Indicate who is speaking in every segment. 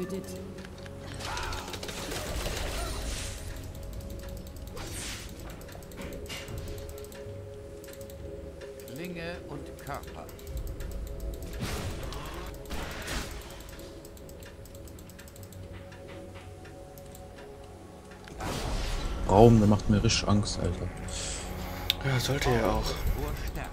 Speaker 1: getötet.
Speaker 2: Klinge und Körper.
Speaker 3: Raum, der macht mir richtig Angst, Alter.
Speaker 4: Ja, sollte ja auch.
Speaker 2: Vor Stärke.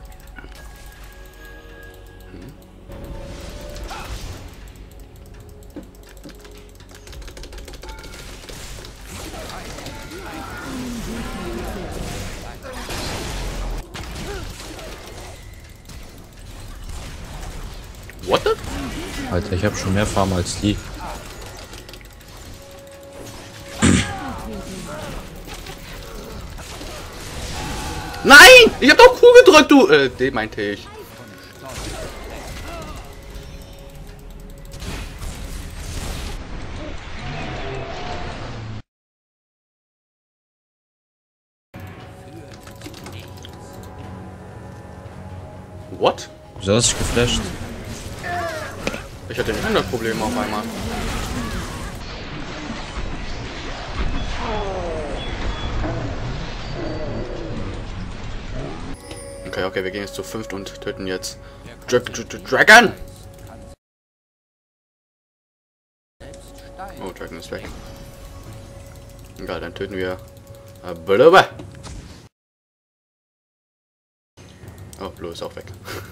Speaker 4: What the?
Speaker 3: Alter, ich habe schon mehr Farm als die.
Speaker 4: Nein! Ich hab doch Q gedrückt, du! Den meinte ich. What?
Speaker 3: Wieso hast du dich geflasht?
Speaker 4: Ich hatte ein Problem auf einmal. Okay, wir gehen jetzt zu 5 und töten jetzt Dragon! Oh, Dragon ist weg. Egal, dann töten wir Blubber. Oh, Blue ist auch weg.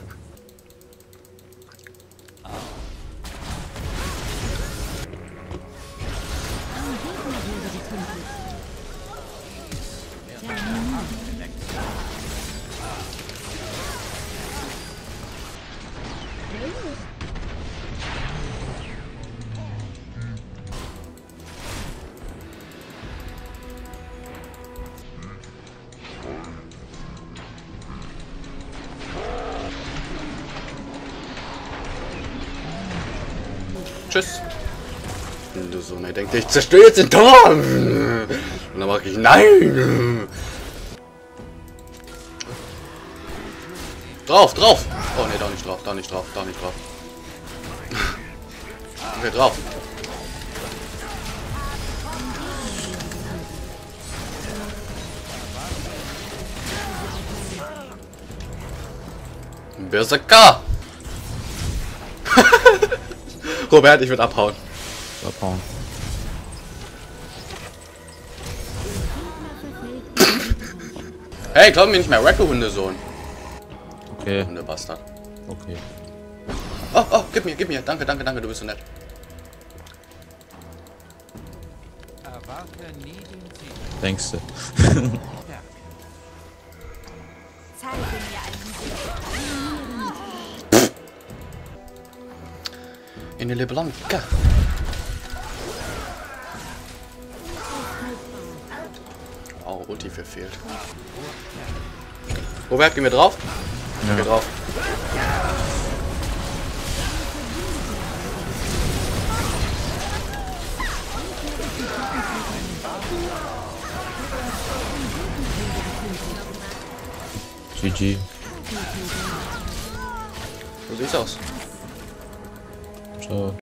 Speaker 4: Tschüss. Und so, und er denkt, ich zerstöre jetzt den Turm. Und dann mache ich nein. Drauf, drauf. Oh ne, da nicht drauf, da nicht drauf, da nicht drauf. Okay, drauf. Berserker. Robert, ich würde abhauen.
Speaker 3: Abhauen.
Speaker 4: Hey, glaub mir nicht mehr, Wacko-Hundesohn.
Speaker 3: Okay,
Speaker 4: Hundebastard.
Speaker 3: okay.
Speaker 4: Oh, oh, gib mir. Danke, du bist so nett.
Speaker 2: Erwarte nie den Sieg.
Speaker 3: Denkst du?
Speaker 2: Stärke.
Speaker 1: Zeige mir einen
Speaker 4: In die Blanca. Oh, Ulti verfehlt. Robert, gehen wir drauf?
Speaker 3: Ja.
Speaker 4: Geh drauf.
Speaker 3: GG.
Speaker 4: So sieht's aus.
Speaker 3: Ciao.